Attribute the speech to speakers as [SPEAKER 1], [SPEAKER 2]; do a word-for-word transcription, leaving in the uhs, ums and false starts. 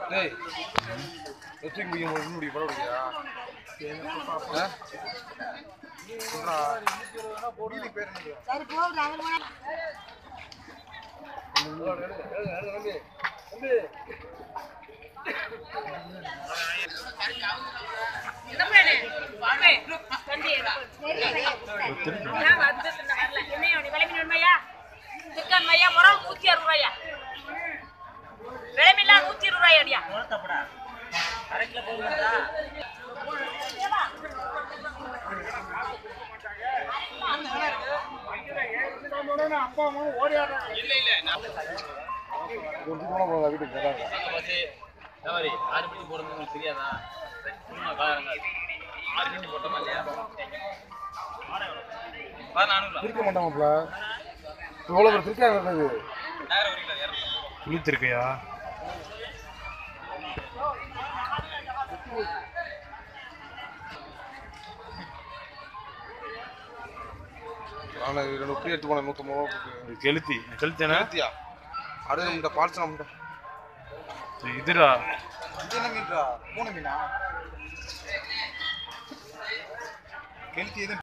[SPEAKER 1] டேய் எத்திக்கு முடியும் முடி பட முடியா சொல்றா போடி பேர் என்ன சரி போடு அவர் தம்பி தம்பி
[SPEAKER 2] என்ன பேனே வாமே தம்பி நான் வந்து வரல என்ன நீ விலைமின் உண்மையா சிக்கன் மையா முறம் நூத்தி அறுபது ரூபாயா விலைமில்ல நூத்தி இருபது ரூபாய் அடியா தப்படா கரெக்ட்ல போகுதா
[SPEAKER 1] அப்பா அம்மா ஓடியாடுறாங்க இல்ல இல்ல நான் ஒரு போன போறா வீட்டுக்கு வராங்க பசி சரி ஆறு மணிக்கு போறது உங்களுக்கு தெரியாதா சும்மா காரங்க ஆறு மணிக்கு போட்டோமா இல்லையா வா நானூறு இருக்க மாட்டாங்கப்பா எவ்வளவு பேர் இருக்காங்க இருக்குது நேரா வரீங்களா புளித்து இருக்கையா நான் ரெண்டு புளி எடுத்து போனேன் நூற்றம்பது ரூபா கெளுத்தி கெளுத்தியா கெளுத்தியா அடுத்து நம்மகிட்ட பார்சல் நம்மகிட்ட இதுடா இது என்ன மீன்டா மூணு மீனா கெளுத்தி எது